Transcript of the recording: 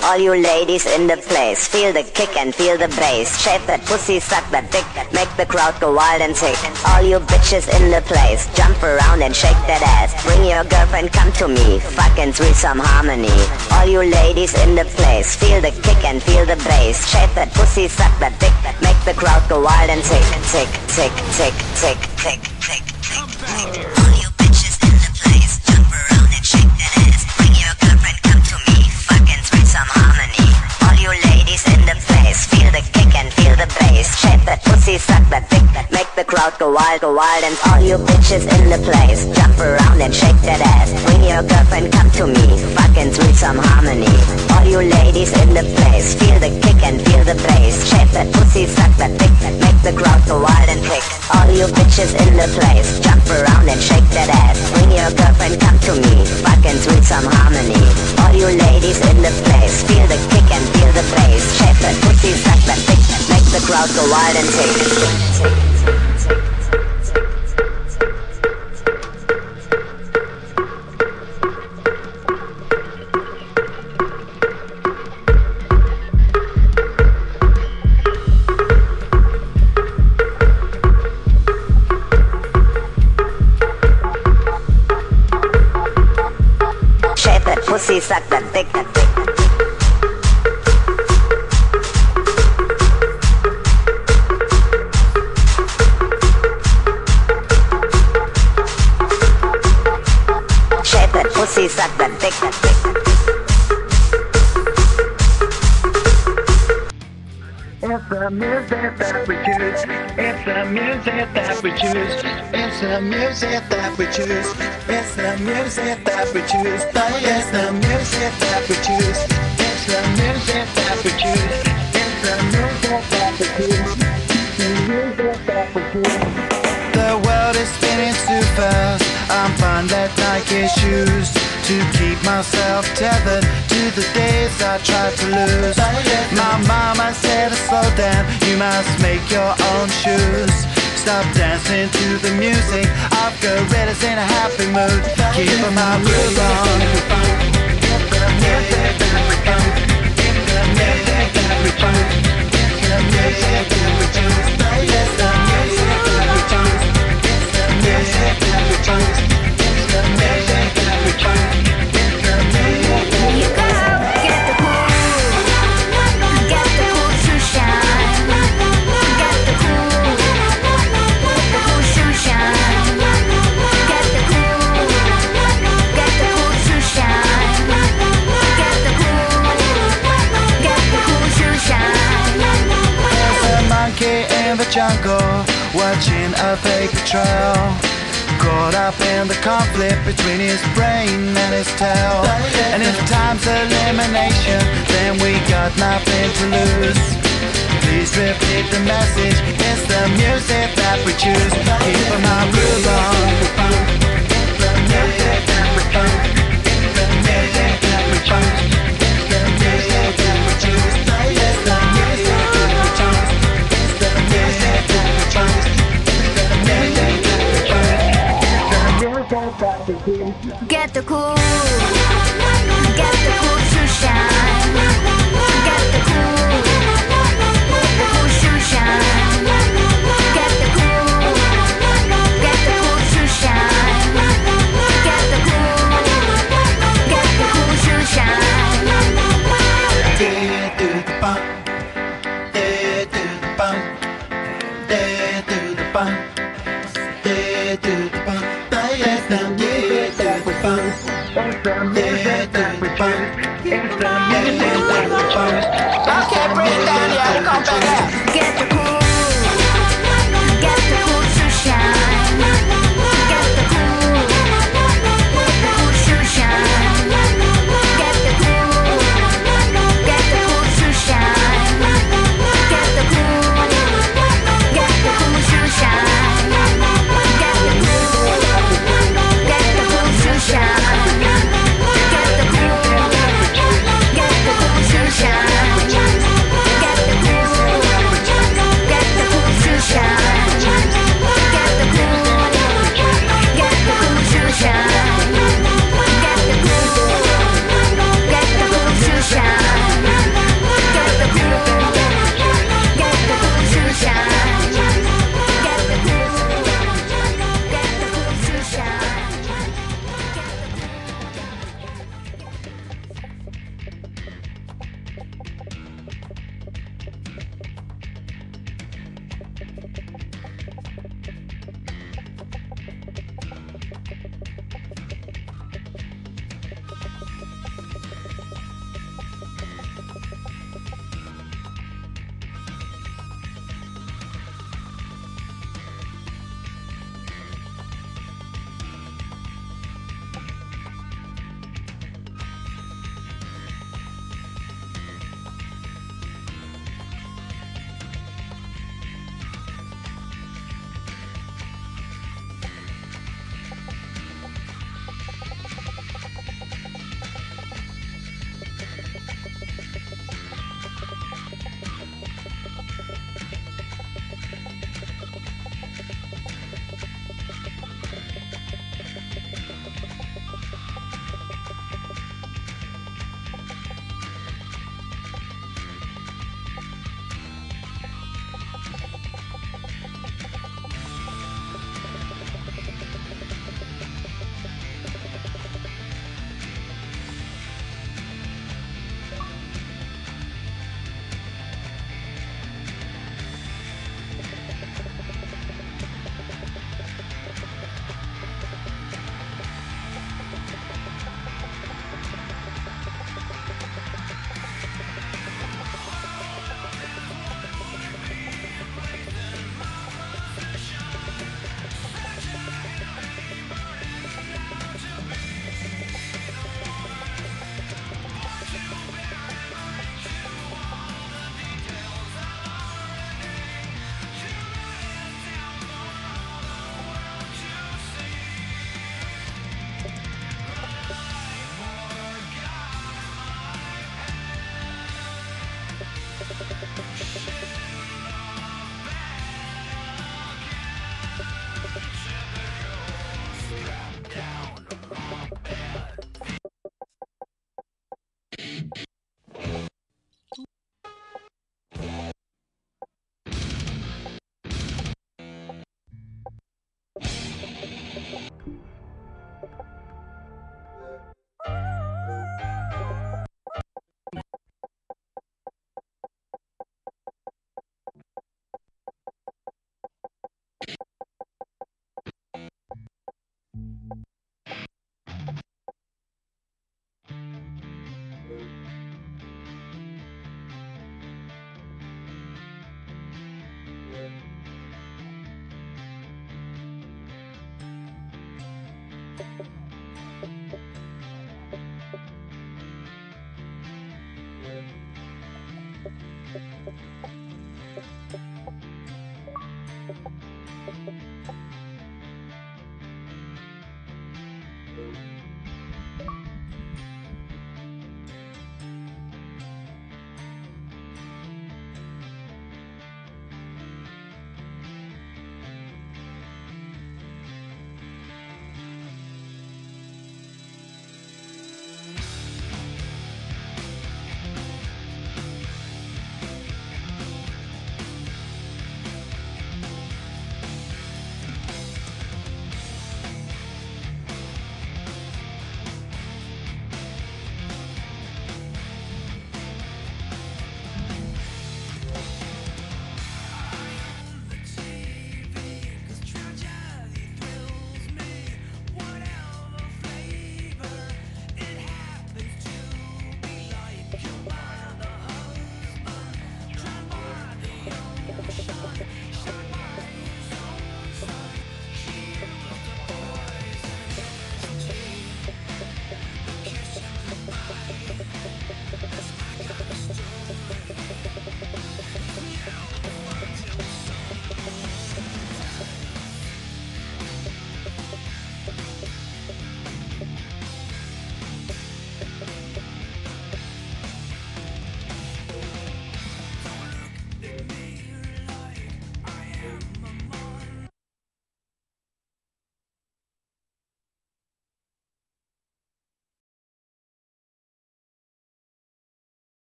All you ladies in the place, feel the kick and feel the bass. Shape that pussy, suck that dick, make the crowd go wild and sick. All you bitches in the place, jump around and shake that ass. Bring your girlfriend, come to me, fucking threesome harmony. All you ladies in the place, feel the kick and feel the bass. Shape that pussy, suck that dick, make the crowd go wild and sick. Tick, tick, tick, tick, tick, tick, tick, tick. All you bitches in the place, jump around and shake that ass. Bring your girlfriend, come to me, fucking threesome harmony. All you ladies in the place, feel the kick and feel the bass. Shape that pussy, suck that dick, make the crowd go wild and all you bitches in the place, jump around and shake that ass. Bring your girlfriend, come to me, fucking threesome harmony. All you ladies in the place, feel the kick and feel the bass. Shape that pussy, suck that dick, make the crowd go wild and kick. All you bitches in the place, jump around and shake that ass. Bring your girlfriend, come to me, fucking threesome harmony. All you ladies in the place, feel the kick and feel the bass. Shape that pussy, suck that dick, make the crowd go wild and kick. Pussy, suck that dick, shape that pussy, suck that dick. It's the music that we choose. It's the music that we choose. It's the music that we choose. It's the music that we choose. It's the music that we choose. It's the music that we choose. It's the music that we choose. The music that we choose. The world is spinning too fast. I'm fine that Nike shoes to keep myself tethered to the days I tried to lose. My mama said to slow down, you must make your own shoes. Stop dancing to the music, I've got gorillas in a happy mood. Keep my groove on. It's the music that we choose. It's the music that we choose. It's the music that we choose. It's the music that we choose. It's the music that we choose. It's the music that we choose. It's the music that we choose. Get the cool, get the cool to shine. Get the cool to shine. Get the cool to shine. Get the cool to shine. There's a monkey in the jungle, watching a paper trail. Caught up in the conflict between his brain and his tail. And if time's elimination, then we got nothing to lose. Please repeat the message, it's the music that we choose. Keep my groove on. It's the music that we choose. It's the music that we choose. It's the music that we choose. It's the music that we choose. It's the music that we choose. It's the music that we choose. Get the cool, get the cool to shine. Get the cool to shine. Get the cool to shine. Get the cool to shine. Dead to the bump, dead to the bump, dead to the bump, dead to the bump. It's the music that we choose. It's the music that we choose. It's the music that we choose. Okay, bring it down, y'all. You come back out. Get the cool to shine. Get the cool to shine. Get the cool to shine. Get the cool to shine. Get the cool to shine.